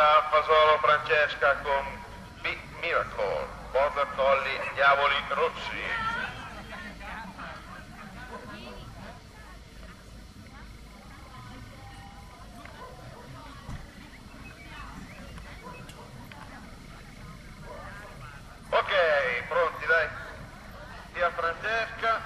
terza Fasolo Francesca con Big Miracle, Border Collie Diavoli Rossi. Ok, pronti dai. Via Francesca.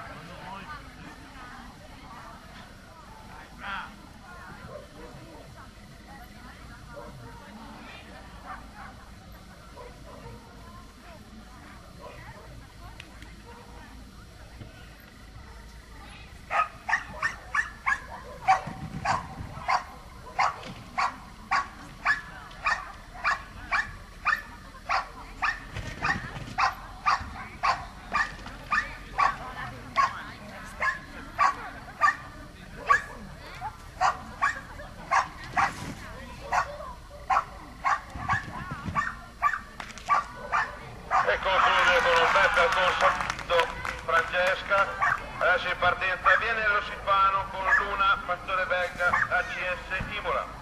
E conclude con un bel percorso Francesca. Adesso in partenza viene lo Silvano con Luna, Pastore Belga, ACS Imola.